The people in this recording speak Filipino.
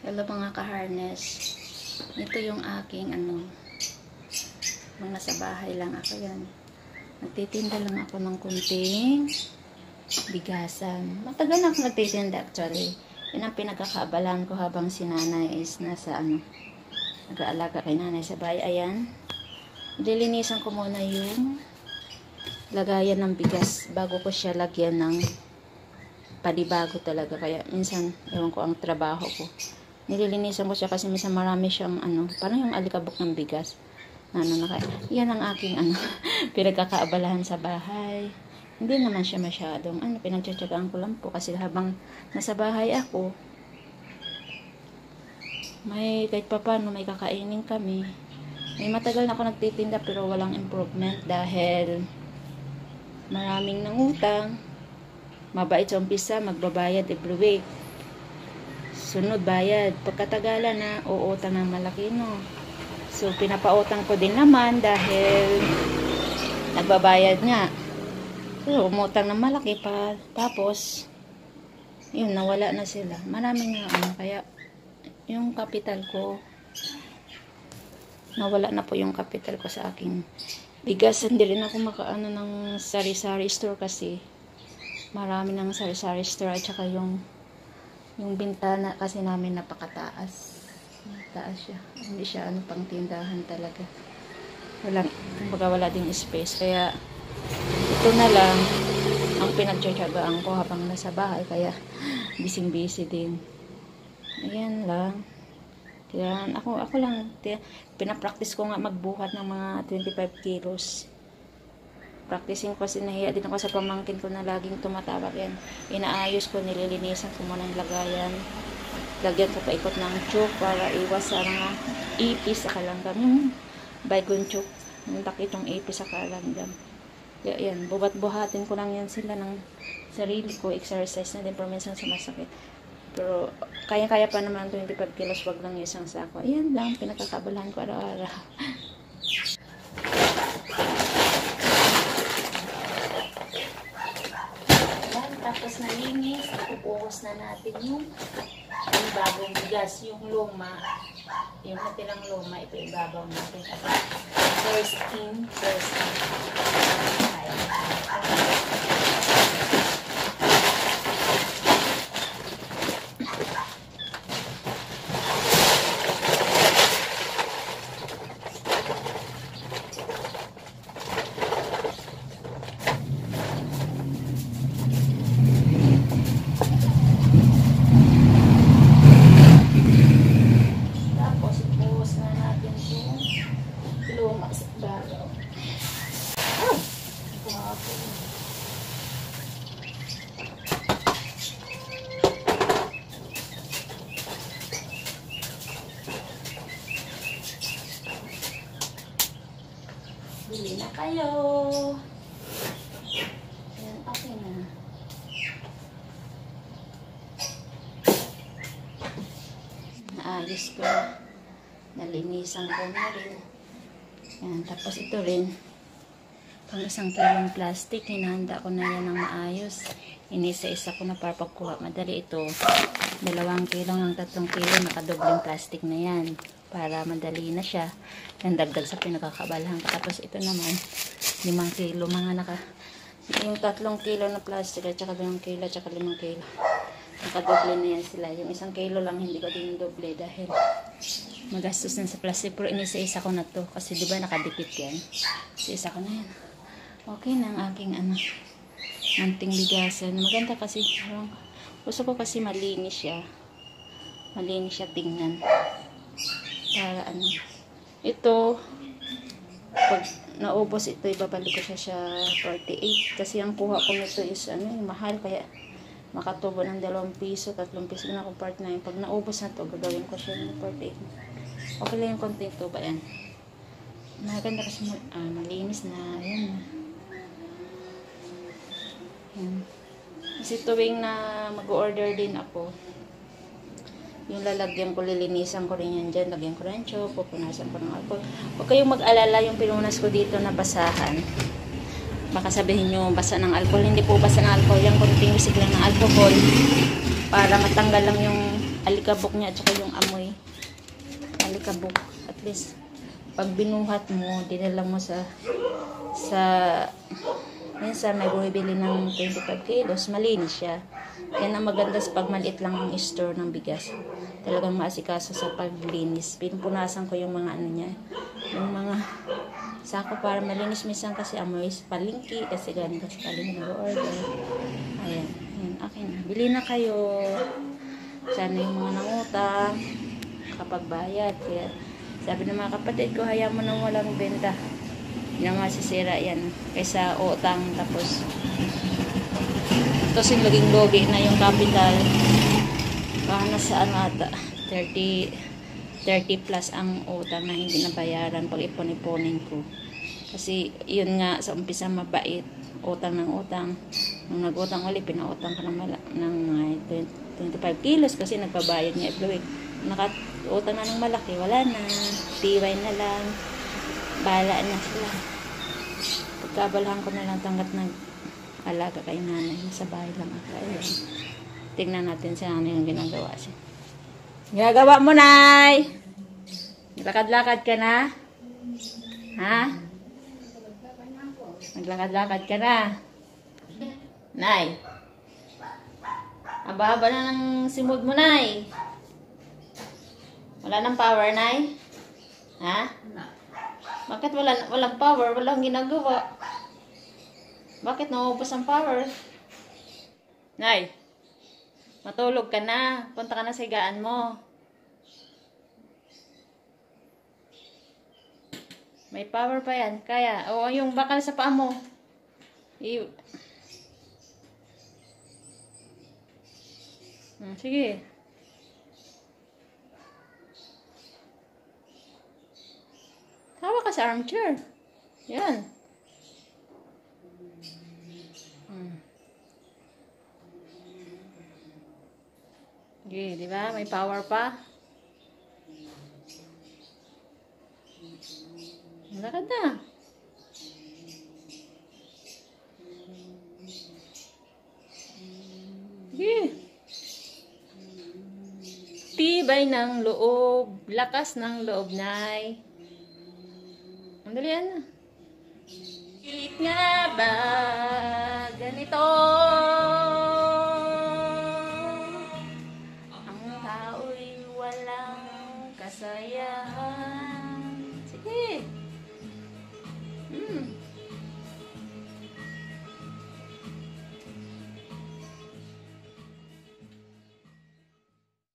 Hello mga kaharnies. Ito yung aking mga nasa bahay lang ako yan. Nagtitinda lang ako ng kunting bigasan. Matagal na ako nagtitinda actually. Yun ang pinagkakaabalahan ko habang si nanay is nasa nag-aalaga kay nanay sa bahay. Ayan. Dilinisan ko muna yung lagayan ng bigas bago ko siya lagyan ng panibago talaga. Kaya minsan, ewan ko ang trabaho ko. Nililinisan ko siya kasi minsan marami siyang parang yung alikabok ng bigas. Yan ang aking pinagkakaabalahan sa bahay. Hindi naman siya masyadong pinagtsatsagaan ko lang po kasi habang nasa bahay ako, may kahit papano may kakainin kami. May matagal na ako nagtitinda pero walang improvement dahil maraming nangutang. Mabait sa umpisa, magbabayad every week. Sunod bayad. Pagkatagalan na uutang ng malaki, no. So, pinapautang ko din naman dahil nagbabayad nga. So, umutang ng malaki pa. Tapos, yun, nawala na sila. Marami nga, kaya, yung kapital ko, nawala na po yung kapital ko sa aking bigas. Hindi rin ako makaano ng sari-sari store kasi marami ng sari-sari store at saka yung bintana kasi namin napakataas. Taas siya. Hindi siya pang tindahan talaga. Wala ding space. Kaya ito na lang ang pinagtsatsagaan ko habang nasa bahay. Kaya busy din. Ayan lang. Kaya ako lang pinapractice ko nga magbuhat ng mga 25 kilos. Practicing ko kasi nahiya din ako sa pamangkin ko na laging tumatawag yan. Inaayos ko, nililinisan ko muna yung lagayan. Lagyan ko paikot ng choke para iwas sa mga ipis sa kalanggam. Yung baygon choke, yung takitong ipis sa kalanggam. Kaya yan, buhat-buhatin ko lang yan sila ng sarili ko. Exercise na din, pero minsan sumasakit. Pero kaya-kaya pa naman 25 kilos, wag lang yung isang sako. Ayan lang, pinagkakaabalahan ko araw-araw. Tapos nalinis, ipupuhos na natin yung bagong bigas, yung luma, yung natirang luma, ito ibabaw natin. First in. Bili na kayo. Ayan, okay na. Naayos ko na. Nalinisan ko na rin. Ayan, tapos ito rin. Pang 1 kilong plastic, hinahanda ko na yan ng maayos. Inisa-isa ko na para pagkuha. Madali ito. 2 kilo ng 3 kilo, nakadobleng plastic na yan. Para madali na siya. Yan, dagdag sa pinagkakaabalahan. Tapos ito naman, 5 kilo. Yung 3 kilo na plastic at saka 2 kilo at saka 5 kilo. Nakadoble na yan sila. Yung 1 kilo lang, hindi ko din doble dahil magastos na sa plastic. Pero inisa-isa ko na to. Kasi diba nakadikit yan. Isa-isa ko na yan. Okay na ang aking manting bigasan. Maganda kasi. Gusto ko kasi malinis siya. Malinis siya tingnan. Para ito, pag naubos ito, ibabalik ko siya 48. Kasi ang kuha ko nito is mahal. Kaya makatubo ng 2 piso, 3 piso na ako part na yun. Pag naubos na to, gagawin ko siya ng 48. Okay lang yung konting tuba yan. Maganda kasi malinis na. Yan. Yan. Kasi tuwing na mag-order din ako, yung lalagyan ko, lilinisan ko rin yan dyan. Lagyan ko rin choke, pupunasan ko ng alcohol. Huwag kayong mag-alala yung pinunas ko dito na basahan. Baka sabihin nyo, basa ng alcohol. Hindi po basa ng alcohol. Yung konting usik lang ng alcohol para matanggal lang yung alikabok niya at saka yung amoy. Alikabok. At least, pag binuhat mo, dinala mo sa minsan may bumibili ng 25 kilos, malinis siya. Yan ang maganda sa pag maliit lang ang store ng bigas. Talagang maasikaso sa paglinis. Pinupunasan ko yung mga ano niya, yung mga sako para malinis. Minsan kasi amoy palingki, kasi galing kasi palingki nag-order. Ayan, ayan, akin na. Bili na kayo. Sana yung mga nangutang kapag bayad. Kaya sabi ng mga kapatid ko, hayaan mo nang walang benta. Hindi na masisira yan. Kaysa utang tapos yung laging logi na yung capital. Baka nasa ano ata 30 plus ang utang na hindi nabayaran pag ipon-iponin ko. Kasi yun nga sa umpisa mabait. Utang ng utang. Nung nag-utang ulit, pinautang ko ng 25 kilos kasi nagpabayad niya every week. Naka-utang na ng malaki, wala na. Tiway na lang. Bahala na sila. Pagkabalahan ko na lang tanggap ng alaga kay nanay. Sa bahay lang ako. Ayun. Tingnan natin si nanay yung ginagawa siya. Ginagawa mo, nay! Naglakad-lakad ka na? Ha? Naglakad-lakad ka na? Nay! Aba-aba na ng simod mo, nay. Wala nang power, nay? Ha? Bakit walang power? Walang ginagawa. Bakit naubos ang power? Nay, matulog ka na. Punta ka na sa higaan mo. May power pa yan. Kaya, o yung bakal sa paa mo. Sige. Hawa ka sa armchair. Yan. Okay, di ba? May power pa. Lakad na. Okay. Tibay ng loob. Lakas ng loob, nay. Ang dali na. Pilit nga ba ganito? Ang tao'y walang kasaya.